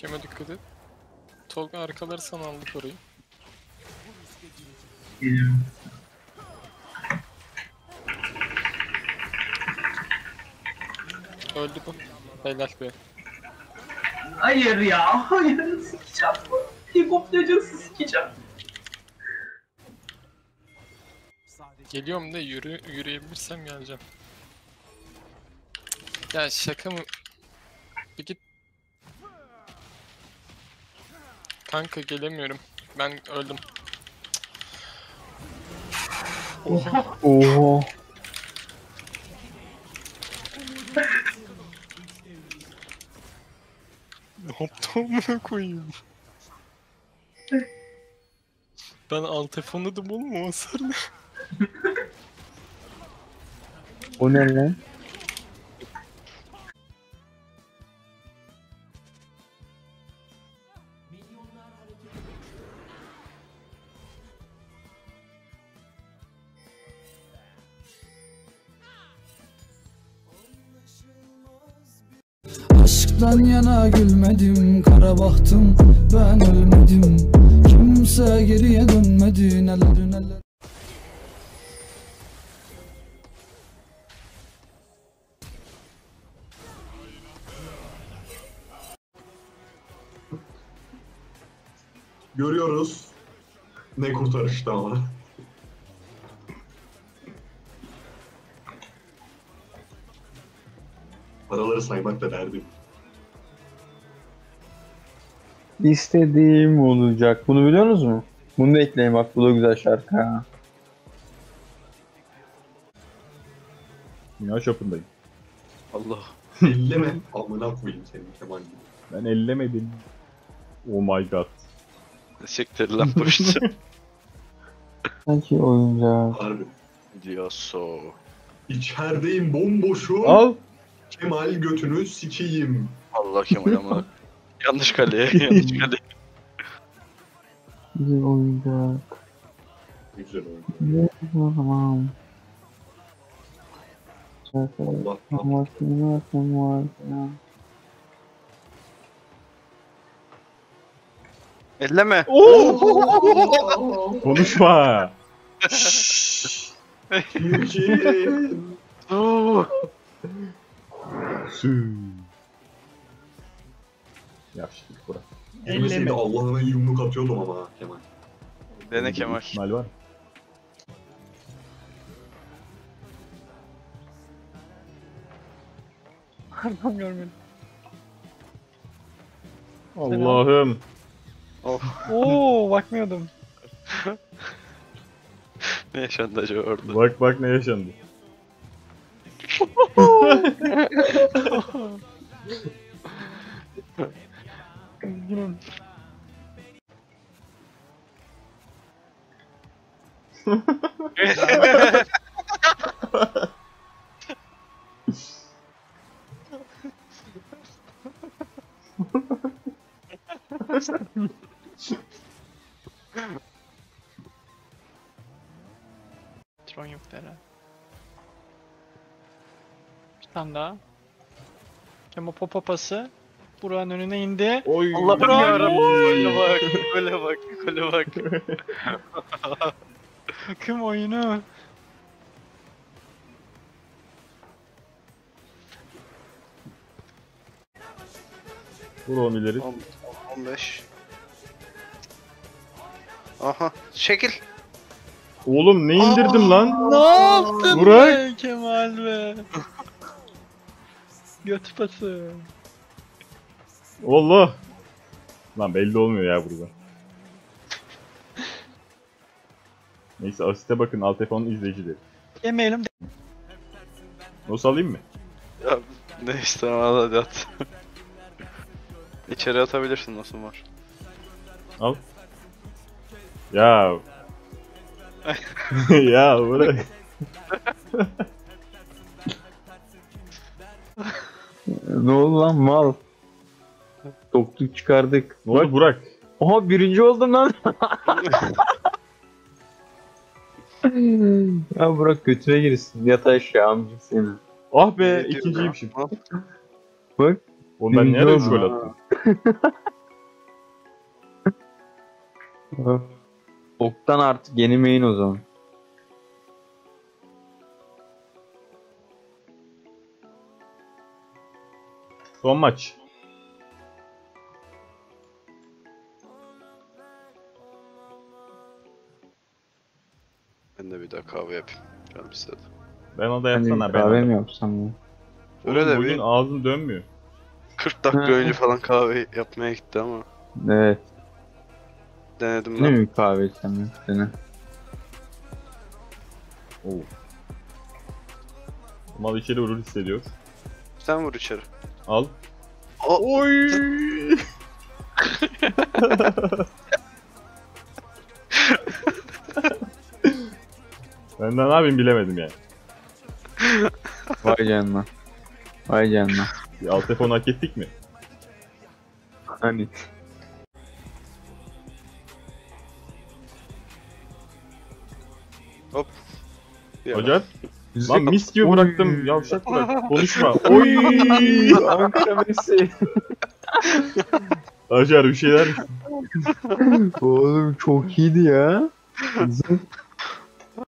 Keme dikkat et. Tolga arkaları sana aldık orayı. Geliyorum. Öldü bu. Helal be. Hayır ya, hayır sikeceğim. Helikoptercası sikeceğim. Geliyorum da yürüyebilirsem geleceğim. Ya şaka mı? Bir git. Kanka gelemiyorum. Ben öldüm. Oha. Oha. Ne yaptım amına koyayım? Ben alt F10'ladım oğlum, o hasar ne? O ne lan? Aşktan yana gülmedim, kara bahtım, ben ölmedim. Kimse geriye dönmedi, neler neler. Görüyoruz. Ne kurtarıştı ama. Paraları saymak da derdim. İstediğim olacak. Bunu biliyor musunuz mu? Bunu da ekleyin bak, bu da güzel şarkı ha. Dünya şapındayım. Allah. Elleme. Amına koyayım senin Kemal gibi. Ben ellemedim. Oh my god. Siktir lan boştu. Sanki oyuncak. Harbi. Diyoso. İçerideyim bomboşum. Al. Kemal götünü sikeyim. Allah Kemal ama. Yanlış kaleye. Yanlış kaleye. Bir oyuncak. Güzel oldu. Tamam. Şarkı. Allah Ama kim var ya. Elleme. Konuşma. Çirkin. Oo. Sü. Yaşlılık bırak. Girmeseydi Allah'ına yumruk atıyordum ama Kemal. Dene Kemal. İhtimal var. Pardon görmedim. Allah'ım. Oo bakmıyordum. Ne yaşandı acaba orada? Bak bak ne yaşandı. Üzgünüm. Tron yok herhalde. Bir tane daha. Kemo popopası. Buranın önüne indi. Oy. Allah'ım Bravo. yarabbim. Böyle bak. Böyle bak. Böyle bak. Takım oyunu. Vur o ileri. 15. Aha. Çekil. Oğlum ne indirdim lan? Ne yaptın Burak. be Kemal be? Göt pası. Allah. Lan belli olmuyor ya burada. Neyse asiste bakın, alt F10'un izleyicileri. Yemeyelim. Nos alayım mı? Ya ne istemem hadi at. İçeri atabilirsin nasıl var. Al. Ya. Ya bırak. Ne oldu lan mal? Doktuk çıkardık. Ne oldu Burak? Oha birinci oldum lan. Ya Burak götüne girsin. Yat aşağı amca seni. Ah be Ne diyor ikinciymişim. Bak. Oğlum ben Birinci nereye 3 oldum. gol attım? Oktan artık yeni main o zaman. Son maç. Ben de bir daha kahve yapayım. Canım istedi. Ben o da Hani yapsana kahve ben. mi yapsam ya? Öyle de Bugün bir ağzım dönmüyor. 40 dakika önce falan kahve yapmaya gitti ama Evet. denedim Ne ben. mi kahve içsem ya? Seni. Oo. Mal içeri vurur hissediyor. Sen vur içeri. Al. Aa, Oy. Ben de ne yapayım bilemedim yani. Vay canına. Vay canına. Bir alt telefonu hak ettik mi? Hani. bir Hoca Müzik- lan mis gibi Oy. bıraktım yavşaklar. Konuşma. Oy. Ankara Messi. Acar bir şeyler. Oğlum çok iyiydi ya. Zıp